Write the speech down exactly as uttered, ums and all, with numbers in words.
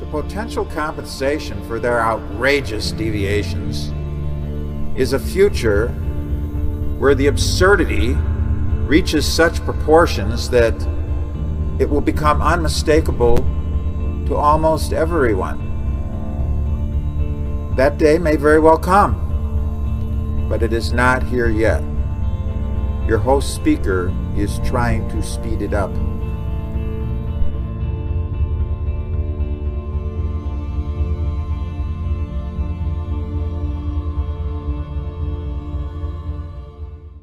potential compensation for their outrageous deviations is a future where the absurdity reaches such proportions that it will become unmistakable to almost everyone. That day may very well come, but it is not here yet. Your host speaker is trying to speed it up.